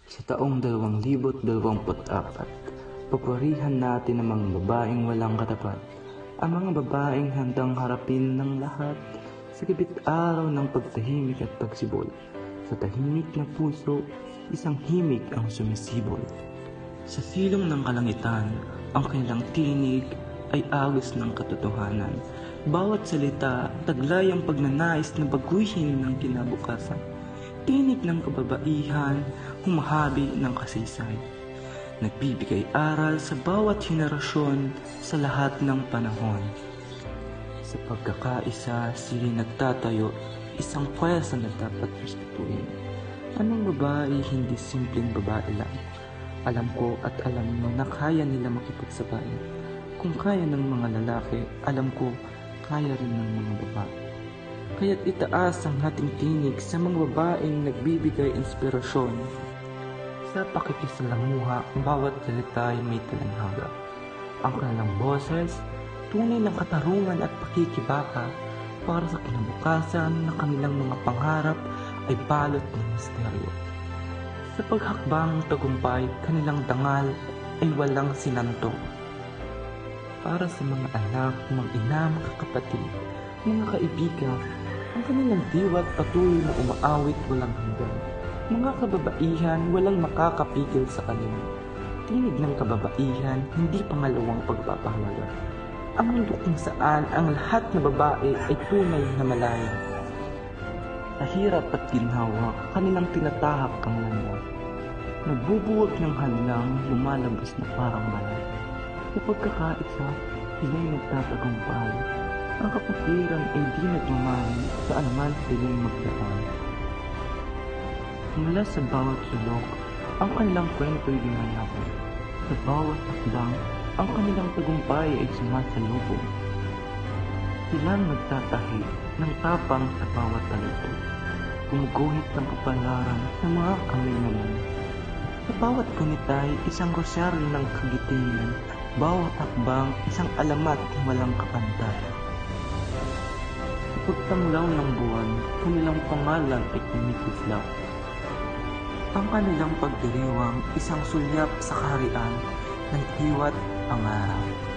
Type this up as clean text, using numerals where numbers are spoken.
Sa taong 2024, papurihan natin ang mga babaeng walang katapat, ang mga babaeng handang harapin ng lahat sa gabit araw ng pagtahimik at pagsibol. Sa tahimik na puso, isang himig ang sumisibol. Sa silong ng kalangitan, ang kanilang tinig ay agos ng katotohanan. Bawat salita, taglay ang pagnanais na baguhin ng kinabukasan. Tinig ng kababaihan, humahabi ng kasaysayan. Nagbibigay aral sa bawat henerasyon sa lahat ng panahon. Sa pagkakaisa, sila'y nagtatayo, isang pwersa na dapat respetuhin. Anong babae, hindi simpleng babae lang. Alam ko at alam mo na kaya nila makipagsabay. Kung kaya ng mga lalaki, alam ko, kaya rin ng mga babae. Kaya't itaas ang ating tinig sa mga babaeng nagbibigay inspirasyon. Sa pakikisalamuha, bawat salita ay may talanghanga. Ang kanilang boses, tunay ng katarungan at pakikibaka para sa kinabukasan na kanilang mga pangarap ay balot ng misteryo. Sa paghakbang tagumpay, kanilang dangal ay walang sinanto. Para sa mga anak, mga ina, mga kapatid, mga kaibigan, ang kanilang diwat patuloy na umaawit walang hanggan. Mga kababaihan, walang makakapigil sa kanila. Tinig ng kababaihan, hindi pangalawang pagpapahalaga. Ang mundo kung saan ang lahat na babae ay tunay na malaya. Sa hirap at ginhawa, kanilang tinatahak ang landas. Nagbubuwag ng hadlang, lumalabas na parang balat. Sa pagkakaisa, sila'y nagtatagumpay. Ang kapatiran ay di nagmamahal saan man sila'y magdaan. Mula sa bawat sulok, ang kanilang kwento ay ginalapon. Sa bawat hakbang, ang kanilang tagumpay ay sumasalubong. Silang nagtatahi ng tapang sa bawat talito. Gumuguhit ng kapalaran sa mga kamay naman. Sa bawat kunitay, isang rosyaryo ng kagitingan. Bawat hakbang, isang alamat na walang kapantay. Sa pagtanglaw ng buwan, kanilang pangalan ay kumikislap. Ang kanilang pagdiriwang, isang sulyap sa kaharian ng hiwa't pangarap.